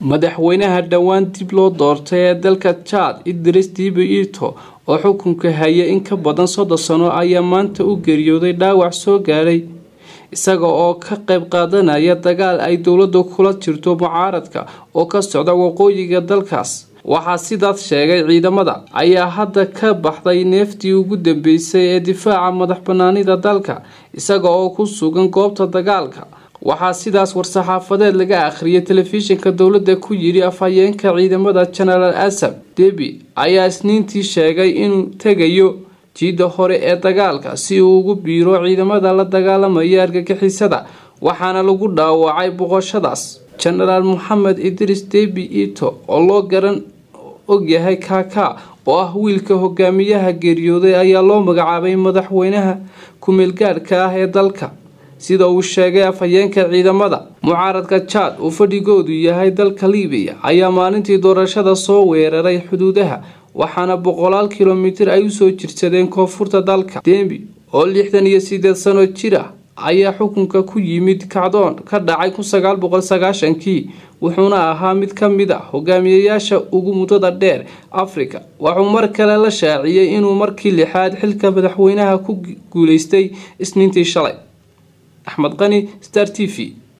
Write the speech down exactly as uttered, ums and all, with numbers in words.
madaxweynaha dhawaan dib loo doortay ee dalka Chad Idris Deby Itno oo xukunka haya in ka badan soddon sano ayaa maanta u geeriyooday dhaawac soo gaaray isaga oo ka qayb qaadanaya dagaal ay dowladdu kula jirto mucaaradka oo ka socda waqooyiga dalkaas. waxaa sidaas sheegay ciidamada ayaa hadda ka baxday neeftii ugu dambeysay ee difaaca madaxbanaanida dalka isaga oo ku sugan goobta dagaalka. waxaa sidaas war-saxaafadeed laga akhriyay telefishinka dowladda ku yiri afhayeenka ciidamada General Asad. Deby ayaa isniintii sheegay inuu tagayo jiida hore ee dagaalka si uu ugu biiro ciidamada la dagaalamaya argagixisada waxaana lagu dhaawacay boqoshadaas. General Mohammed Idris Deby Itno oo loo garan og yahay Kaka oo ah wiilka hogaamiyaha geeriyooday ayaa loo magacaabay madaxweynaha ku meel gaarka ah ee dalka sida uu sheegay afhayeenka ciidamada. mucaaradka Chad oo fadhigoodu yahay dalka Liibiya ayaa maalintii doorashada soo weeraray xuduudaha waxaana boqolaal kiiloomitir ay u soo jirsadeen koonfurta dalka. Deby oo lixdan iyo siddeed sano jir ah ayaa xukunka ku yimid kacdoon ka dhacay kun sagaal boqol sagaashan-kii wuxuuna ahaa mid ka mid ah hogaamiyayaasha ugu muddada dheer Afrika. wuxuu mar kale la shaaciyay inuu markii lixaad xilka madaxweynaha ku guuleystay isniintii shalay. Axmed Qani, Star T V.